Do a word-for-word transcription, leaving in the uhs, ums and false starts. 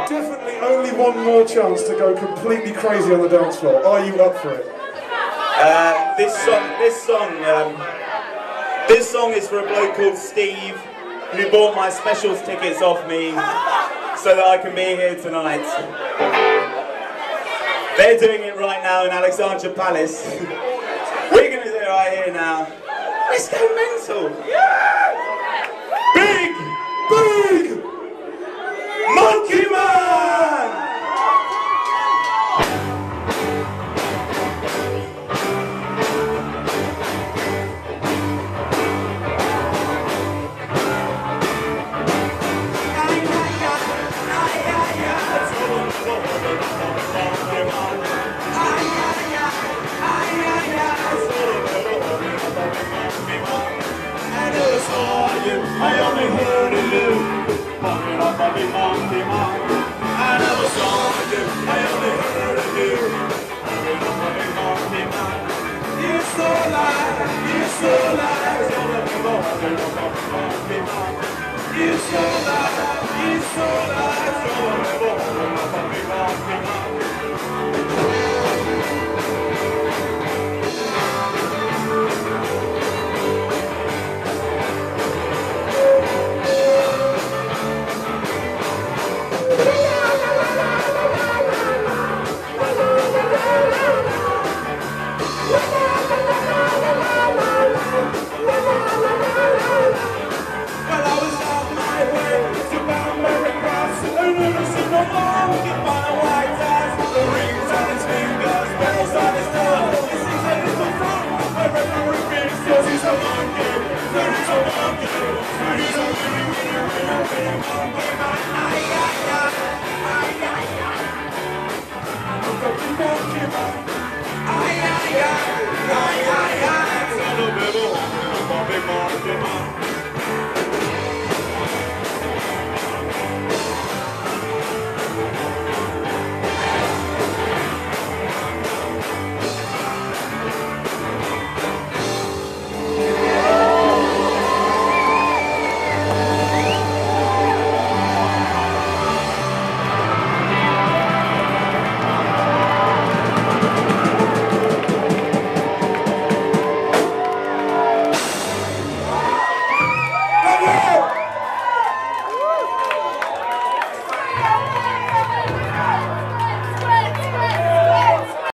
definitely only one more chance to go completely crazy on the dance floor. Are you up for it? Uh, this song, this song, um, this song is for a bloke called Steve, who bought my specials tickets off me so that I can be here tonight. They're doing it right now in Alexandra Palace. We're going to do it right here now. Let's go mental. Yeah! Big Boom!